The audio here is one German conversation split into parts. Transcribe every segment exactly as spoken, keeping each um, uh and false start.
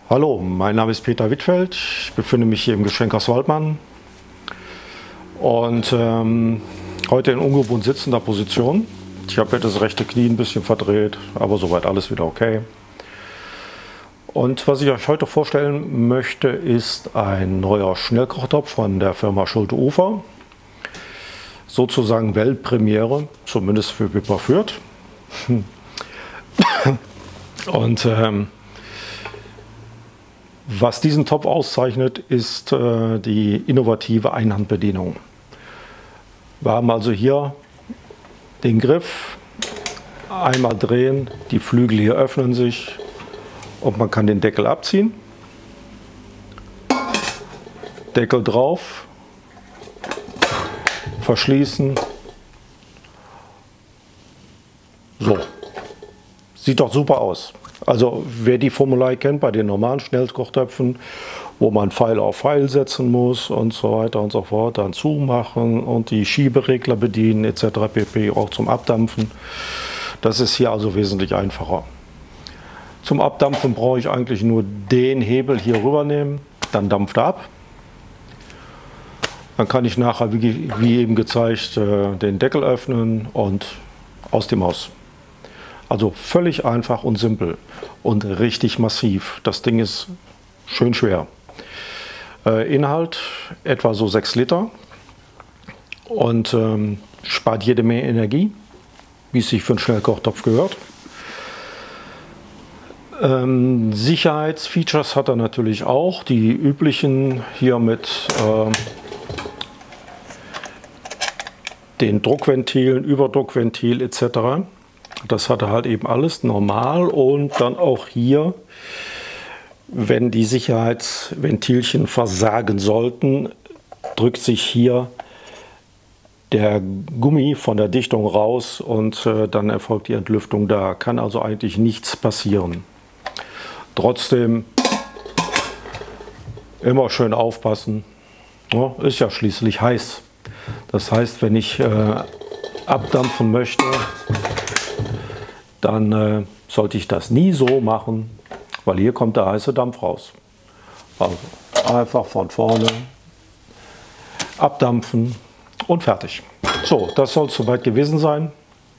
Hallo, mein Name ist Peter Wittfeld. Ich befinde mich hier im Geschenkhauss Waldmann und ähm, heute in ungewohnt sitzender Position. Ich habe das rechte Knie ein bisschen verdreht, aber soweit alles wieder okay. Und was ich euch heute vorstellen möchte, ist ein neuer Schnellkochtopf von der Firma Schulte-Ufer. Sozusagen Weltpremiere, zumindest für Wipper Fürth. Und ähm, was diesen Topf auszeichnet, ist äh, die innovative Einhandbedienung. Wir haben also hier den Griff, einmal drehen, die Flügel hier öffnen sich und man kann den Deckel abziehen. Deckel drauf, verschließen. So, sieht doch super aus. Also wer die Formelei kennt bei den normalen Schnellkochtöpfen, wo man Pfeil auf Pfeil setzen muss und so weiter und so fort, dann zumachen und die Schieberegler bedienen et cetera pp. Auch zum Abdampfen. Das ist hier also wesentlich einfacher. Zum Abdampfen brauche ich eigentlich nur den Hebel hier rübernehmen, dann dampft er ab. Dann kann ich nachher, wie, wie eben gezeigt, den Deckel öffnen und aus dem Haus. Also völlig einfach und simpel und richtig massiv. Das Ding ist schön schwer. Äh, Inhalt etwa so sechs Liter und ähm, spart jede Menge Energie, wie es sich für einen Schnellkochtopf gehört. Ähm, Sicherheitsfeatures hat er natürlich auch, die üblichen hier mit äh, den Druckventilen, Überdruckventil et cetera. Das hat er halt eben alles normal und dann auch hier, wenn die Sicherheitsventilchen versagen sollten, drückt sich hier der Gummi von der Dichtung raus und äh, dann erfolgt die Entlüftung. Da kann also eigentlich nichts passieren. Trotzdem immer schön aufpassen, ja, ist ja schließlich heiß. Das heißt, wenn ich äh, abdampfen möchte, dann äh, sollte ich das nie so machen, weil hier kommt der heiße Dampf raus. Also einfach von vorne abdampfen und fertig. So, das soll es soweit gewesen sein.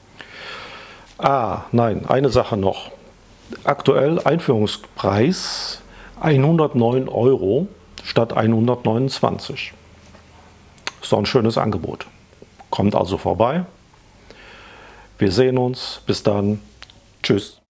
Ah, nein, eine Sache noch. Aktuell Einführungspreis hundertneun Euro statt hundertneunundzwanzig. Ist doch ein schönes Angebot. Kommt also vorbei. Wir sehen uns. Bis dann. Tschüss.